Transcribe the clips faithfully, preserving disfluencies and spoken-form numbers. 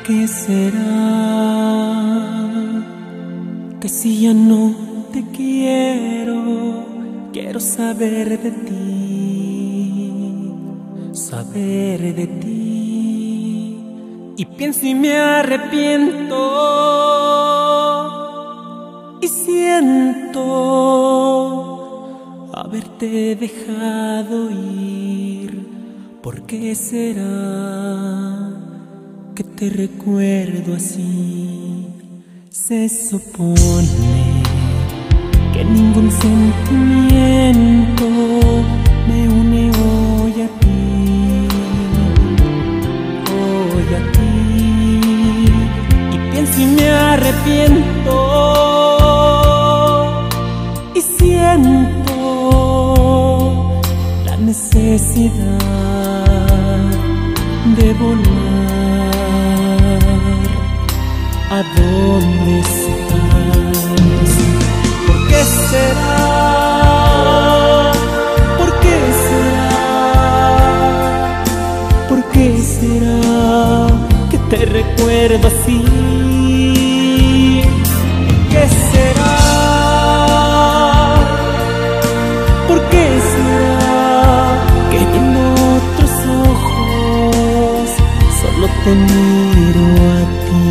qué será? Que si ya no te quiero, quiero saber de ti, saber de ti. Y pienso y me arrepiento y siento haberte dejado ir. ¿Por qué será que te recuerdo así? Se supone que ningún sentimiento me une hoy a ti, hoy a ti. Y pienso y me arrepiento y siento la necesidad de volar. ¿A dónde estás? ¿Por qué será? ¿Por qué será? ¿Por qué será que te recuerdo así? ¿Qué será? ¿Por qué será que en otros ojos solo te miro a ti?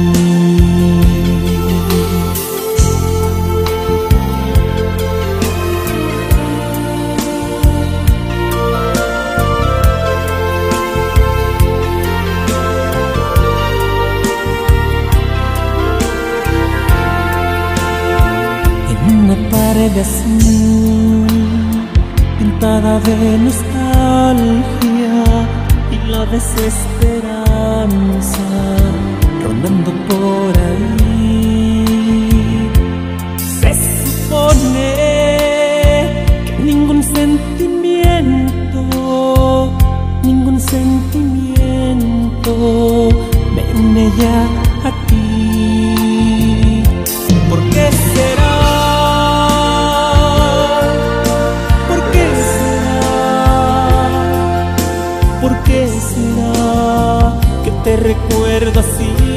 Una pared azul pintada de nostalgia y la desesperanza rondando por ahí. Se supone que ningún sentimiento, ningún sentimiento me une ya a ti. ¿Por qué será? ¿Por qué será que te recuerdo así?